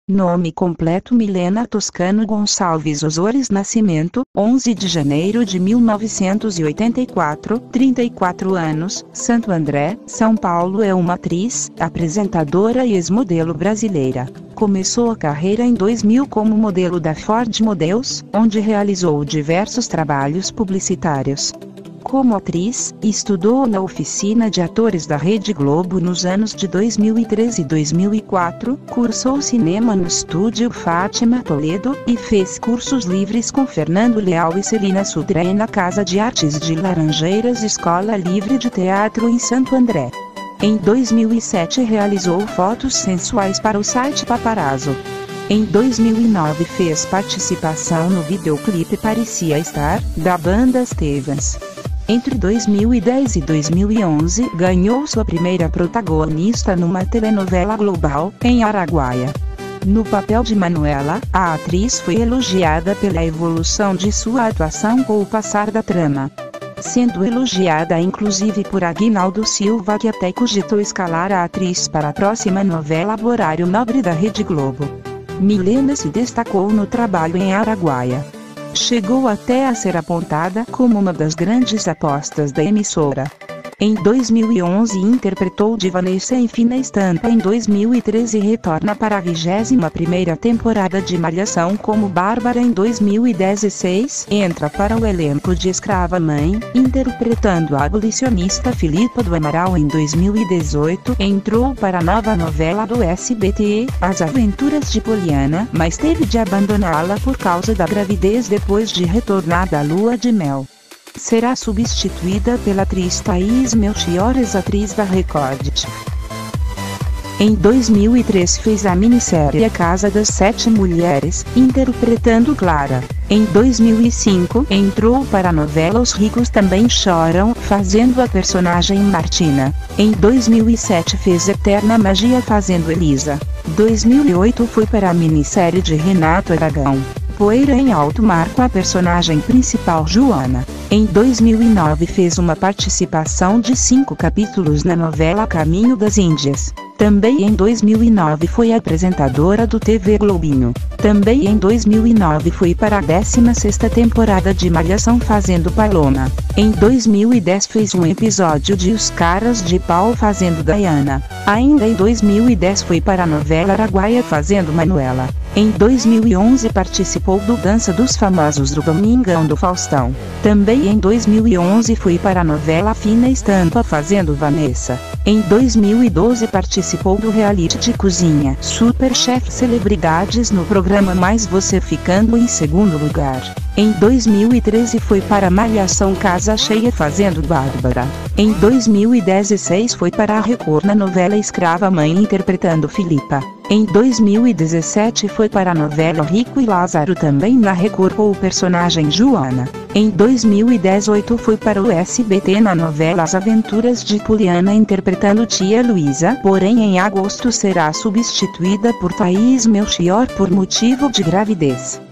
Nome completo: Milena Toscano Gonçalves Osores. Nascimento: 11 de janeiro de 1984, 34 anos, Santo André, São Paulo. É uma atriz, apresentadora e ex-modelo brasileira. Começou a carreira em 2000 como modelo da Ford Models, onde realizou diversos trabalhos publicitários. Como atriz, estudou na oficina de atores da Rede Globo nos anos de 2003 e 2004, cursou cinema no estúdio Fátima Toledo, e fez cursos livres com Fernando Leal e Celina Sudré na Casa de Artes de Laranjeiras, Escola Livre de Teatro em Santo André. Em 2007 realizou fotos sensuais para o site Paparazzo. Em 2009 fez participação no videoclipe Parecia Estar, da banda Stevens. Entre 2010 e 2011 ganhou sua primeira protagonista numa telenovela global, em Araguaia. No papel de Manuela, a atriz foi elogiada pela evolução de sua atuação com o passar da trama. Sendo elogiada inclusive por Aguinaldo Silva, que até cogitou escalar a atriz para a próxima novela Horário Nobre da Rede Globo. Milena se destacou no trabalho em Araguaia. Chegou até a ser apontada como uma das grandes apostas da emissora. Em 2011 interpretou de Vanessa em Fina Estampa. Em 2013 retorna para a 21ª temporada de Malhação como Bárbara. Em 2016 entra para o elenco de Escrava Mãe, interpretando a abolicionista Filipa do Amaral. Em 2018 entrou para a nova novela do SBT, As Aventuras de Poliana, mas teve de abandoná-la por causa da gravidez depois de retornar da lua de mel. Será substituída pela atriz Thaís Melchior, ex-atriz da Record. Em 2003 fez a minissérie A Casa das Sete Mulheres, interpretando Clara. Em 2005 entrou para a novela Os Ricos Também Choram, fazendo a personagem Martina. Em 2007 fez Eterna Magia fazendo Elisa. 2008 foi para a minissérie de Renato Aragão, Poeira em Alto Mar, com a personagem principal Joana. Em 2009 fez uma participação de 5 capítulos na novela Caminho das Índias. Também em 2009 foi apresentadora do TV Globinho. Também em 2009 foi para a 16ª temporada de Malhação fazendo Paloma. Em 2010 fez um episódio de Os Caras de Pau fazendo Diana. Ainda em 2010 foi para a novela Araguaia fazendo Manuela. Em 2011 participou do Dança dos Famosos do Domingão do Faustão. Também em 2011 foi para a novela Fina Estampa fazendo Vanessa. Em 2012 participou do reality de cozinha Superchef Celebridades no programa Mais Você, ficando em segundo lugar. Em 2013 foi para Malhação Casa Cheia fazendo Bárbara. Em 2016 foi para a Record na novela Escrava Mãe interpretando Filipa. Em 2017 foi para a novela Rico e Lázaro também na Record com o personagem Joana. Em 2018 foi para o SBT na novela As Aventuras de Poliana interpretando Tia Luísa, porém em agosto será substituída por Thaís Melchior por motivo de gravidez.